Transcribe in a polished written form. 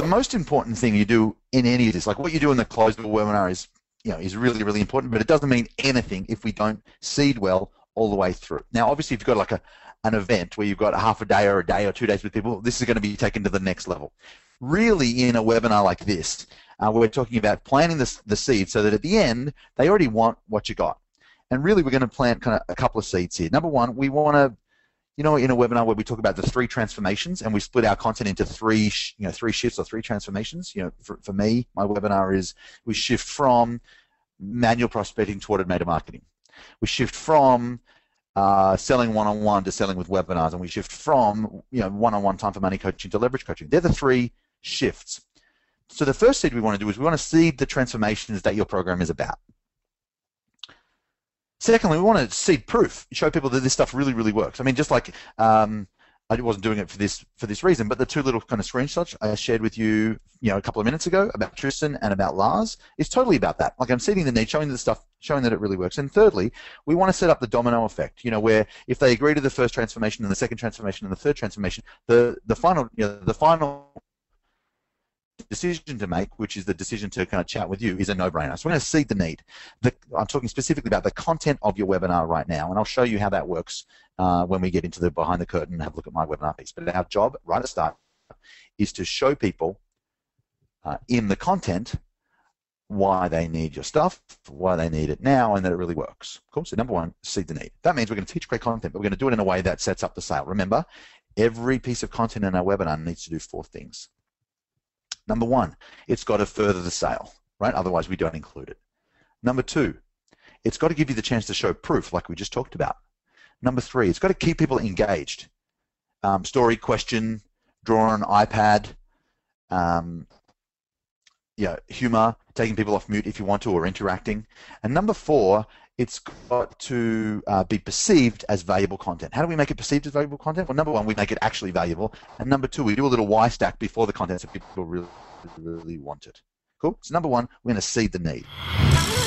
the most important thing you do in any of this, like what you do in the closed door webinar is, is really, really important, but it doesn't mean anything if we don't seed well all the way through. Now, obviously, if you've got like an event where you've got a half a day or a day or 2 days with people, this is going to be taken to the next level. Really, in a webinar like this, we're talking about planting the seed so that at the end, they already want what you got. And really, we're going to plant kind of a couple of seeds here. Number one, we want to, in a webinar where we talk about the 3 transformations and we split our content into 3 shifts or 3 transformations. For me, my webinar is we shift from manual prospecting to automated marketing. We shift from selling one-on-one to selling with webinars, and we shift from one-on-one time for money coaching to leverage coaching. They're the 3 shifts. So the first seed we want to do is we want to seed the transformations that your program is about. Secondly, we want to seed proof, show people that this stuff really, really works. I mean, just like I wasn't doing it for this reason, but the 2 little kind of screenshots I shared with you, a couple of minutes ago about Tristan and about Lars is totally about that. Like I'm seeding the need, showing the stuff, showing that it really works. And thirdly, we want to set up the domino effect. Where if they agree to the first transformation and the second transformation and the third transformation, the final decision to make, which is the decision to kind of chat with you, is a no-brainer. So we're going to seed the need. I'm talking specifically about the content of your webinar right now, and I'll show you how that works when we get into the behind the curtain and have a look at my webinar piece. But our job right at the start is to show people in the content why they need your stuff, why they need it now, and that it really works. Cool. So number one, seed the need. That means we're going to teach great content, but we're going to do it in a way that sets up the sale. Remember, every piece of content in our webinar needs to do 4 things. Number one, it's got to further the sale, right? Otherwise, we don't include it. Number 2, it's got to give you the chance to show proof, like we just talked about. Number 3, it's got to keep people engaged. Story, question, draw on an iPad, humor, taking people off mute if you want to, or interacting. And number 4, it's got to be perceived as valuable content. How do we make it perceived as valuable content? Well, number 1, we make it actually valuable. And number 2, we do a little Y stack before the content so people really, really want it. Cool? So number 1, we're going to seed the need.